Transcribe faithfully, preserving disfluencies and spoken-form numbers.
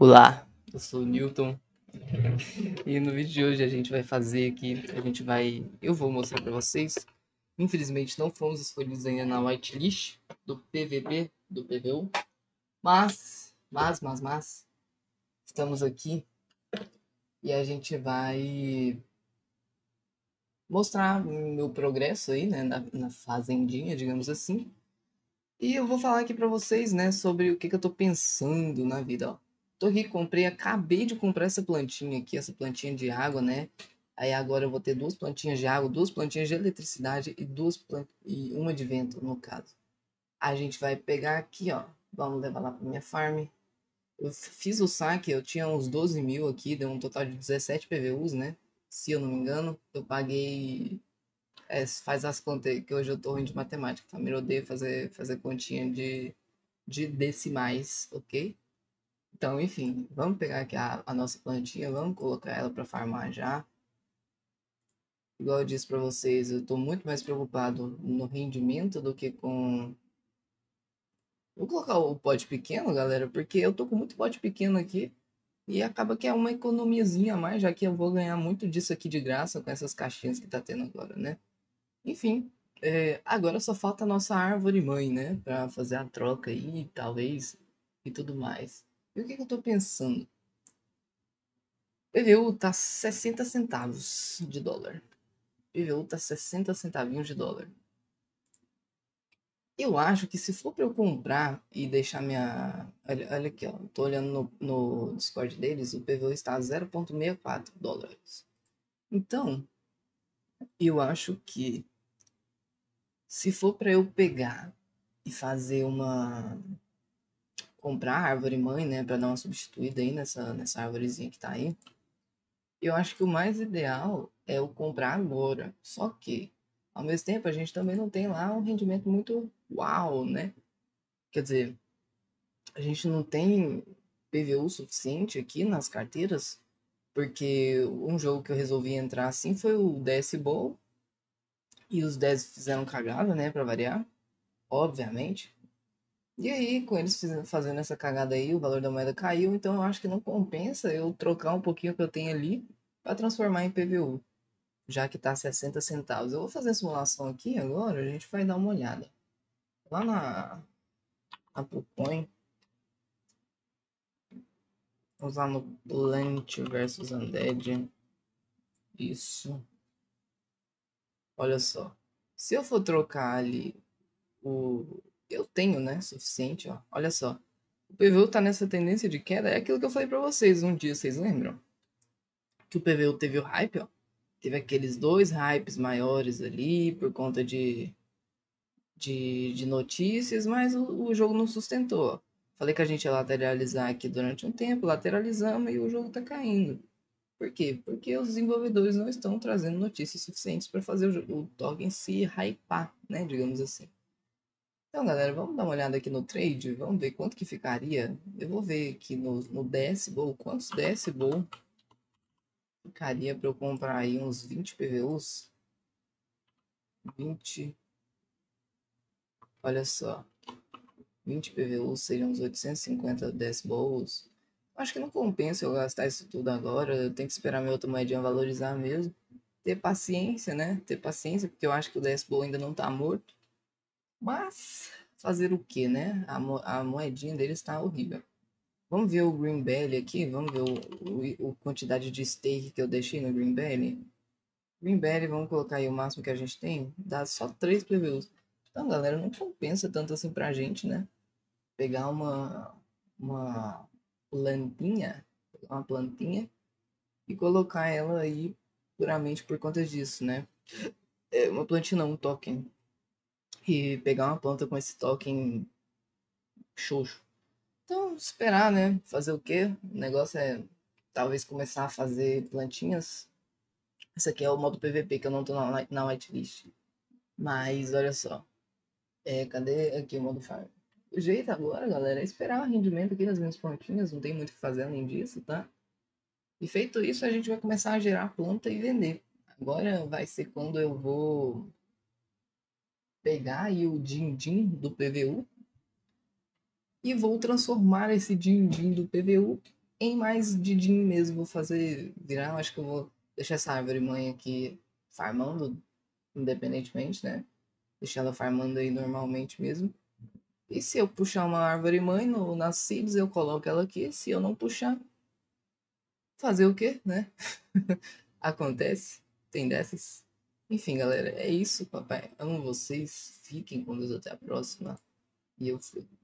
Olá, eu sou o Newton e no vídeo de hoje a gente vai fazer aqui, a gente vai, eu vou mostrar para vocês. Infelizmente não fomos escolhidos ainda na whitelist do P V P, do P V U, mas, mas, mas, mas, estamos aqui e a gente vai mostrar o meu progresso aí, né, na, na fazendinha, digamos assim. E eu vou falar aqui para vocês, né, sobre o que, que eu tô pensando na vida, ó. Tô aqui, comprei, acabei de comprar essa plantinha aqui, essa plantinha de água, né? Aí agora eu vou ter duas plantinhas de água, duas plantinhas de eletricidade e duas plant... e uma de vento, no caso. A gente vai pegar aqui, ó. Vamos levar lá pra minha farm. Eu fiz o saque, eu tinha uns doze mil aqui, deu um total de dezessete P V Us, né? Se eu não me engano, eu paguei. É, faz as contas aí, que hoje eu tô ruim de matemática, tá? Eu odeio fazer, fazer continha de, de decimais, ok? Então, enfim, vamos pegar aqui a, a nossa plantinha, vamos colocar ela para farmar já. Igual eu disse para vocês, eu estou muito mais preocupado no rendimento do que com... Vou colocar o pote pequeno, galera, porque eu tô com muito pote pequeno aqui e acaba que é uma economiazinha a mais, já que eu vou ganhar muito disso aqui de graça com essas caixinhas que tá tendo agora, né? Enfim, é, agora só falta a nossa árvore mãe, né? Para fazer a troca aí, talvez, e tudo mais. E o que, que eu tô pensando? P V U tá sessenta centavos de dólar. P V U tá sessenta centavinhos de dólar. Eu acho que se for para eu comprar e deixar minha... Olha, olha aqui, ó. Tô olhando no, no Discord deles, o P V U está a zero vírgula sessenta e quatro dólares. Então, eu acho que se for para eu pegar e fazer uma... comprar a árvore mãe, né, para dar uma substituída aí nessa, nessa árvorezinha que tá aí, eu acho que o mais ideal é eu comprar agora. Só que, ao mesmo tempo, a gente também não tem lá um rendimento muito uau, né? Quer dizer, a gente não tem P V U suficiente aqui nas carteiras, porque um jogo que eu resolvi entrar assim foi o D S Bowl, e os dez fizeram cagada, né, pra variar, obviamente. E aí, com eles fazendo essa cagada aí, o valor da moeda caiu, então eu acho que não compensa eu trocar um pouquinho que eu tenho ali para transformar em P V U, já que tá sessenta centavos. Eu vou fazer a simulação aqui agora, a gente vai dar uma olhada. Lá na, na Pucoin, vamos lá no Plant versus Undead. Isso. Olha só. Se eu for trocar ali o... Eu tenho, né? Suficiente, ó. Olha só. O P V U tá nessa tendência de queda. É aquilo que eu falei pra vocês um dia, vocês lembram? Que o P V U teve o hype, ó. Teve aqueles dois hypes maiores ali por conta de, de, de notícias, mas o, o jogo não sustentou. Ó. Falei que a gente ia lateralizar aqui durante um tempo, lateralizamos e o jogo tá caindo. Por quê? Porque os desenvolvedores não estão trazendo notícias suficientes para fazer o, o token se hypar, né? Digamos assim. Então, galera, vamos dar uma olhada aqui no trade, vamos ver quanto que ficaria. Eu vou ver aqui no, no D S Bowl, quantos D S Bowl ficaria para eu comprar aí uns vinte P V Us. vinte, olha só, vinte P V Us seriam uns oitocentos e cinquenta D S Bowls. Acho que não compensa eu gastar isso tudo agora, eu tenho que esperar minha outra moedinha valorizar mesmo. Ter paciência, né? Ter paciência, porque eu acho que o D S Bowl ainda não tá morto. Mas fazer o que, né? A, mo a moedinha dele está horrível. Vamos ver o Green Belly aqui. Vamos ver o, o, o quantidade de stake que eu deixei no Green Belly. Green Belly, vamos colocar aí o máximo que a gente tem. Dá só três previews. Então, galera, não compensa tanto assim pra gente, né? Pegar uma, uma plantinha, pegar uma plantinha e colocar ela aí puramente por conta disso, né? É, uma plantinha não, um token. E pegar uma planta com esse token xoxo. Então, esperar, né? Fazer o quê? O negócio é talvez começar a fazer plantinhas. Esse aqui é o modo P V P que eu não tô na, na whitelist. Mas olha só. É, cadê aqui o modo farm? O jeito agora, galera, é esperar o rendimento aqui das minhas plantinhas. Não tem muito o que fazer além disso, tá? E feito isso, a gente vai começar a gerar planta e vender. Agora vai ser quando eu vou pegar aí o din-din do P V U e vou transformar esse din-din do P V U em mais de din mesmo. Vou fazer virar, eu acho que eu vou deixar essa árvore mãe aqui farmando, independentemente, né? Deixar ela farmando aí normalmente mesmo. E se eu puxar uma árvore mãe no, nas seeds, eu coloco ela aqui. Se eu não puxar, fazer o quê, né? Acontece. Tem dessas. Enfim, galera, é isso, papai. Amo vocês. Fiquem com Deus até a próxima. E eu fui.